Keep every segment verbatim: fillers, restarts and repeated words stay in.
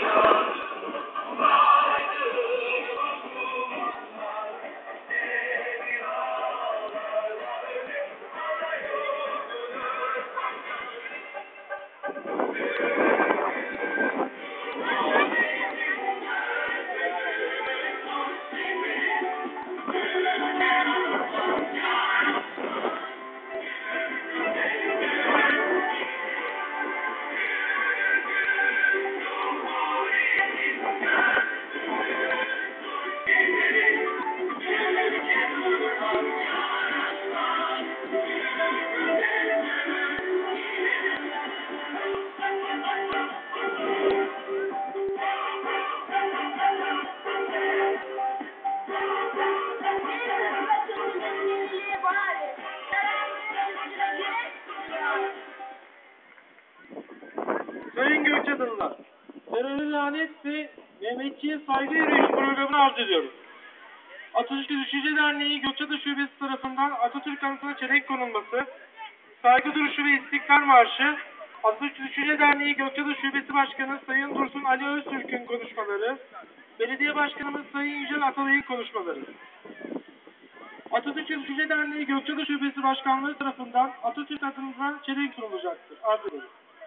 Sayın Gökçeadılılar, terörü lanet ve Mehmetçiğe saygı yürüyüşü programını arz ediyoruz. Atatürk Düşünce Derneği Gökçeada Şubesi tarafından Atatürk anıtına çelenk konulması, saygı duruşu ve İstiklal Marşı, Atatürk Düşünce Derneği Gökçeada Şubesi Başkanı Sayın Dursun Ali Öztürk'ün konuşmaları, Belediye Başkanımız Sayın Yücel Atalay'ın konuşmaları. Atatürk Düşünce Derneği Gökçeada Şubesi Başkanlığı tarafından Atatürk adına çelenk sunulacaktır. Arz ediyoruz.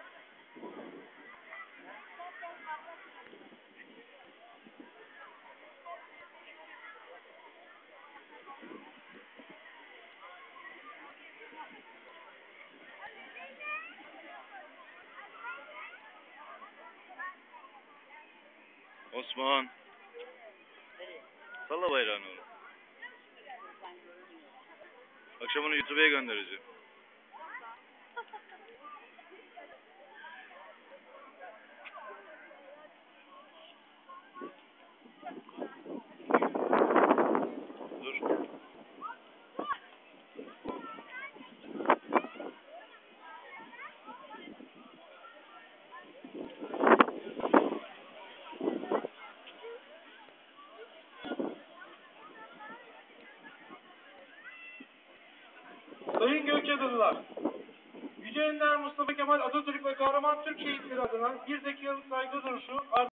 Osman. Salla bayrağını oğlum. Akşam onu YouTube'a göndereceğim. Dur. Sayın Gökçeadılılar, Yüce Ender Mustafa Kemal Atatürk ve kahraman Türk şehitleri adına bir dakikalık saygı duruşu